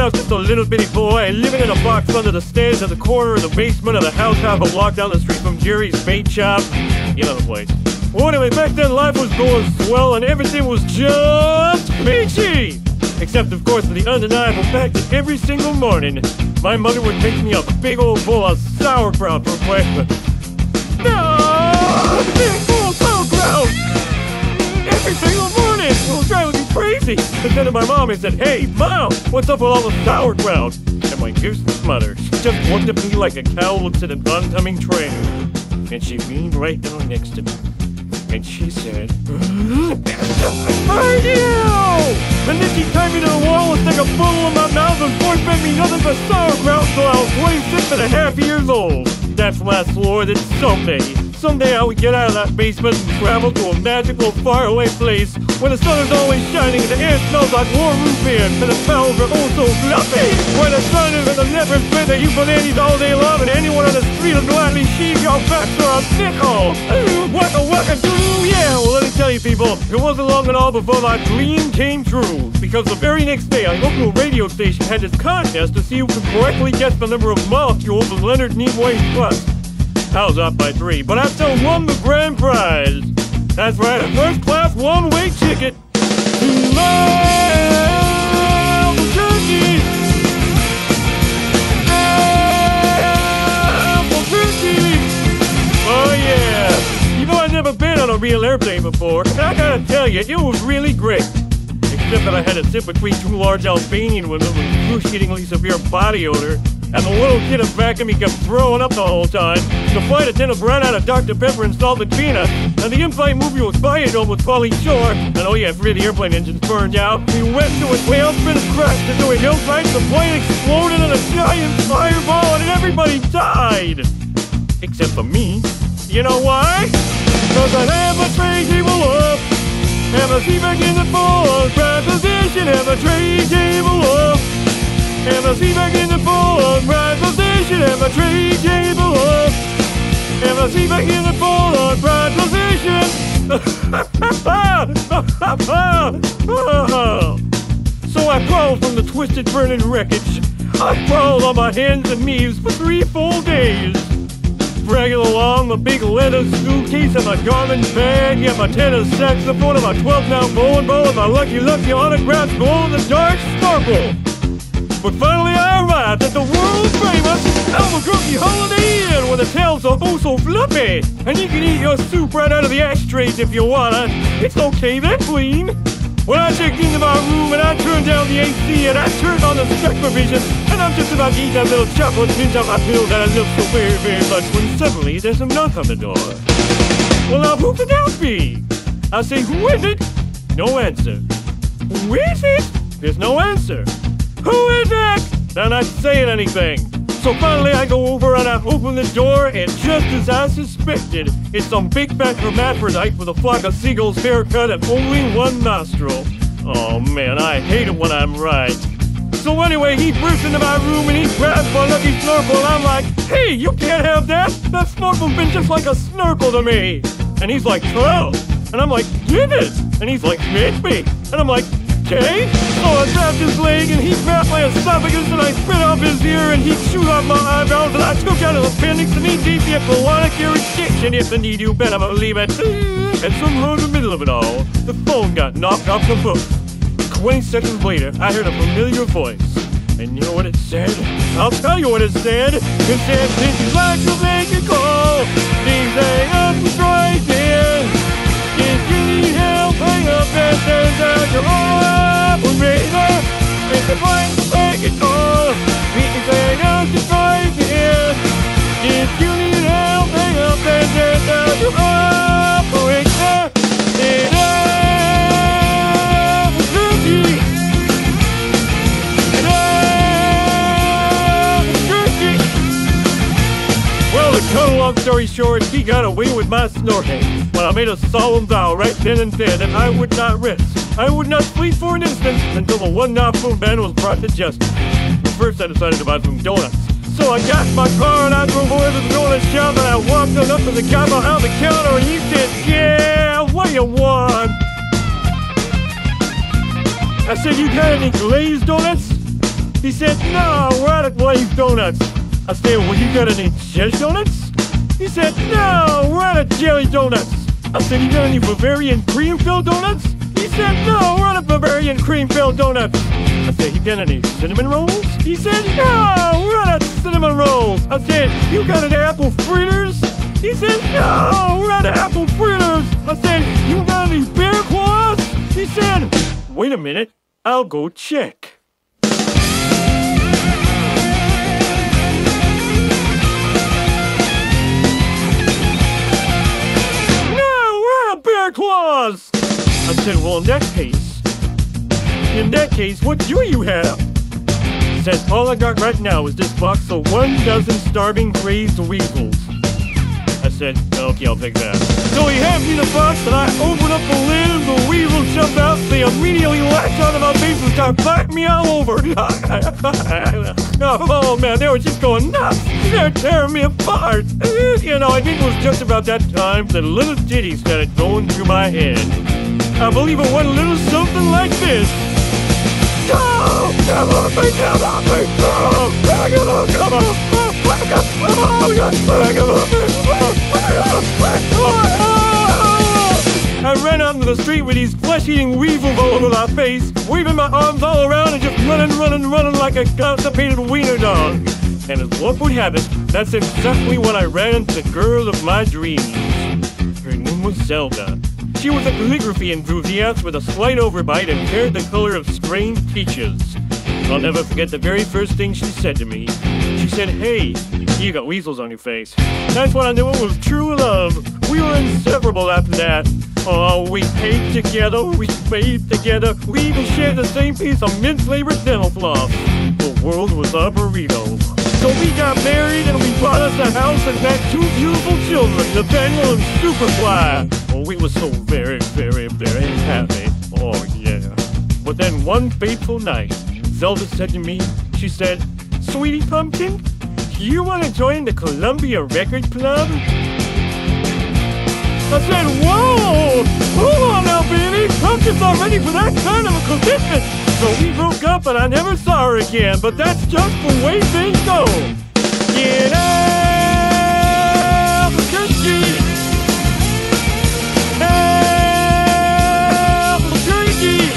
I was just a little bitty boy living in a box under the stairs at the corner of the basement of the house half a block down the street from Jerry's bait shop. You know the place. Well, anyway, back then life was going swell and everything was just peachy. Except, of course, for the undeniable fact that every single morning, my mother would make me a big old bowl of sauerkraut for breakfast. No! Big bowl of sauerkraut! Every single morning! It was driving me crazy! But then to my mom, I said, "Hey, Mom, what's up with all the sauerkraut?" And my useless mother, she just looked at me like a cow looks at an oncoming train. And she leaned right down next to me. And she said, "I do!" And then she tied me to the wall and stuck a bottle in my mouth and force-fed me nothing but sauerkraut till I was 26.5 years old. That's when I swore that someday I would get out of that basement and travel to a magical, faraway place where the sun is always shining and the air smells like warm root beer and the towels are oh so fluffy. Where the sun is and the leopard print that you bananas all day long and anyone on the street will gladly sheave your backs for a nickel. Waka waka doo, yeah. Well, let me tell you people, it wasn't long at all before my dream came true. Because the very next day, a local radio station had this contest to see who could correctly guess the number of molecules in Leonard Nimoy's crust. I was off by 3, but I still won the grand prize. That's right, a first-class one-way ticket to Albuquerque. Albuquerque. Oh yeah. You know, I've never been on a real airplane before, and I gotta tell you, it was really great. Except that I had to sit between 2 large Albanian women with excruciatingly severe body odor. And the little kid in back of me kept throwing up the whole time. The flight attendant ran out of Dr. Pepper and salted peanuts. And the in-flight movie was Biodome with Pauly Shore. And oh yeah, 3 of the airplane engines burned out. We went into a tailspin and crashed into a hillside. The plane exploded in a giant fireball and everybody died. Except for me. You know why? Because I have a tray table up. Have a seat back in the forward right position. Have a tray table up. Have a seat back in the forward right position. Have a tray table up. Have a seat back in the forward right position. So I crawled from the twisted, burning wreckage. I crawled on my hands and knees for 3 full days. Dragging along my big leather suitcase and my Garmin bag, yeah, my tenor saxophone and my 12-pound bowling ball and my lucky autographed glow-in-the-dark snorkel. But finally I arrived at the world-famous Albuquerque Holiday Inn where the tails are oh so fluffy and you can eat your soup right out of the ashtrays if you wanna. It's okay, they're clean. When I checked into my room and I turned down the AC and I turned on the spectrovision and I'm just about to eat that little chocolate mint out my pill that I love so very, very much when suddenly there's a knock on the door. Well, now who could that be? I say, who is it? No answer. Who is it? There's no answer. Who is it? They're not saying anything. So finally I go over and I open the door and just as I suspected, it's some big fat hermaphrodite with a flock of seagulls haircut and only one nostril. Oh man, I hate it when I'm right. So anyway, he bursts into my room and he grabs my lucky snorkel and I'm like, "Hey, you can't have that! That snorkel's been just like a snorkel to me!" And he's like, "12." And I'm like, "Give it!" And he's like, "Make me!" And I'm like, "Okay." So I grabbed his leg and he grabbed my esophagus and I spit off his ear and he chewed off my eyebrows and I took out his appendix and he gave me a colonic irritation, if indeed you better believe it. And somehow in the middle of it all, the phone got knocked off the hook. 20 seconds later, I heard a familiar voice. And you know what it said? I'll tell you what it said. It said, "If you'd like to make a call, please hang up and try again. If you need help, hang up and turn down your operator. If you'd like to make a call, please hang up and try again. If you need help, hang up and turn down your operator." Cut a long story short, he got away with my snorting. But I made a solemn vow right then and there that I would not rest. I would not sleep for an instant until the one-nostril man was brought to justice. First I decided to buy some donuts. So I got in my car and I drove over to the donut shop and I walked on up to the guy behind the counter and he said, "Yeah, what do you want?" I said, "You got any glazed donuts?" He said, no, we're out of glazed donuts. I said, well, you got any cheddar donuts? He said, no, we're out of jelly donuts. I said, you got any Bavarian cream-filled donuts? He said, no, we're out of Bavarian cream-filled donuts. I said, you got any cinnamon rolls? He said, no, we're out of cinnamon rolls. I said, you got any apple fritters? He said, no, we're out of apple fritters. I said, you got any bear claws? He said, wait a minute, I'll go check. Claws! I said, well, in that case, what do you have? He says, all I got right now is this box of 12 starving crazed weasels. I said, okay, I'll take that. So he hands me the box, and I open up the lid, and the weasels jump out. They immediately latch onto my face and start biting me all over. Oh man, they were just going nuts. They're tearing me apart. You know, I think it was just about that time that a little ditty started going through my head. I believe it went a little something like this. Oh, come on, me, come on, me. Oh, come on, come on. I ran out into the street with these flesh-eating weasels all over my face, waving my arms all around and just running like a constipated wiener dog. And as luck would have it, that's exactly when I ran into the girl of my dreams. Her name was Zelda. She was a calligraphy enthusiast with a slight overbite and hair the color of strained peaches. I'll never forget the very first thing she said to me. She said, hey, you got weasels on your face. That's when I knew it was true love. We were inseparable after that. Oh, we ate together, we bathed together, we even shared the same piece of minced-flavored dental floss. The world was our burrito. So we got married and we bought us a house and had 2 beautiful children, Nathaniel and Superfly. Oh, we were so very, very, very happy. Oh, yeah. But then one fateful night, Zelda said to me, she said, Sweetie Pumpkin, do you want to join the Columbia Record Club? I said, whoa! Hold on now, baby! I'm just not ready for that kind of a commitment! So we broke up and I never saw her again, but that's just the way things go! In Albuquerque! Albuquerque!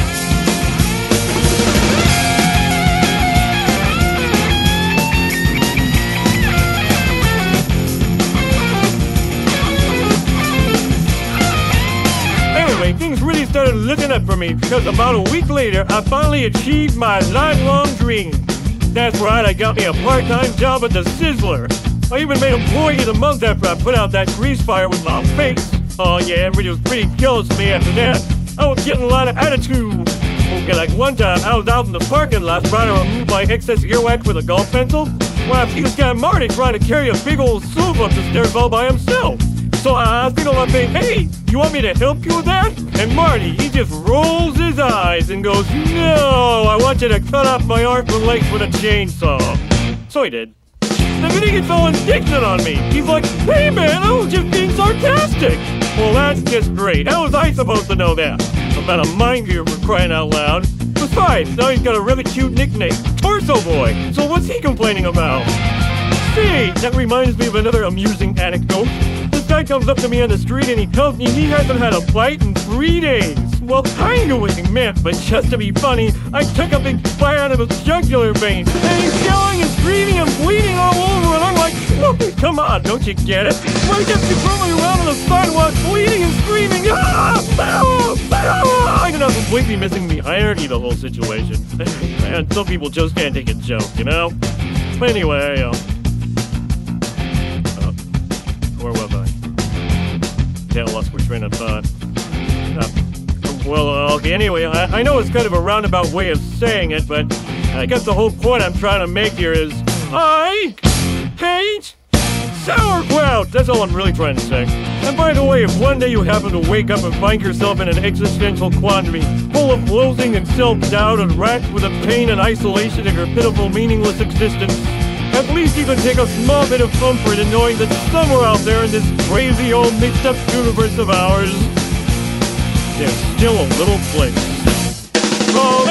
Things really started looking up for me because about a week later, I finally achieved my lifelong dream. That's right, I got me a part-time job at the Sizzler. I even made Employee of the Month after I put out that grease fire with my face. Oh yeah, everybody was pretty jealous of me after that. I was getting a lot of attitude. Okay, like one time, I was out in the parking lot trying to remove my excess earwax with a golf pencil. When I see this guy Marty trying to carry a big old sofa up the stairs all by himself. So I asked him one thing, hey, you want me to help you with that? And Marty, he just rolls his eyes and goes, no, I want you to cut off my arms and legs with a chainsaw. So he did. The minute he gets all indignant on me, he's like, hey man, I was just being sarcastic. Well, that's just great. How was I supposed to know that? About a mind reader for crying out loud. Besides, now he's got a really cute nickname, Torso Boy. So what's he complaining about? See, that reminds me of another amusing anecdote. This guy comes up to me on the street and he tells me he hasn't had a bite in 3 days. Well, I knew what he meant, but just to be funny, I took a big bite out of his jugular vein. And he's yelling and screaming and bleeding all over, and I'm like, look, come on, don't you get it? Why just be rolling around on the sidewalk, bleeding and screaming? I'm not completely missing the irony of the whole situation. And some people just can't take a joke, you know? But anyway, where was I? Yeah, I lost my train of thought. Okay, anyway, I know it's kind of a roundabout way of saying it, but I guess the whole point I'm trying to make here is I hate sauerkraut! That's all I'm really trying to say. And by the way, if one day you happen to wake up and find yourself in an existential quandary, full of loathing and self-doubt and racked with the pain and isolation of your pitiful, meaningless existence, at least you can take a small bit of comfort in knowing that somewhere out there in this crazy old mixed-up universe of ours, there's still a little place. Oh,